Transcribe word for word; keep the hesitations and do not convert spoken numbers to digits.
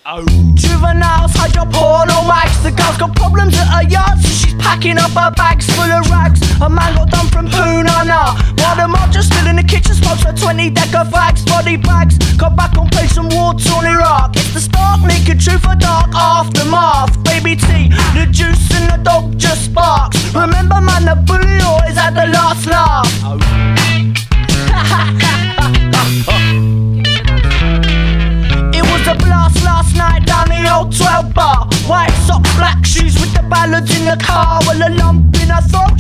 Oh. Juveniles, hide your porno mags. The girl's got problems at her yard, so she's packing up her bags full of rags. A man got done from Poonana, while the mob just stood in the kitchen, smokes her twenty decker fags. Body bags, got back on place and war-torn Iraq. It's the stark naked truth of dark aftermath. Baby T, the juice and the dog just sparks. Remember man, the bully always had the last laugh. Oh. The blast last night down the old twelve bar. White socks, black shoes with the ballads in the car. Well, a lump in her throat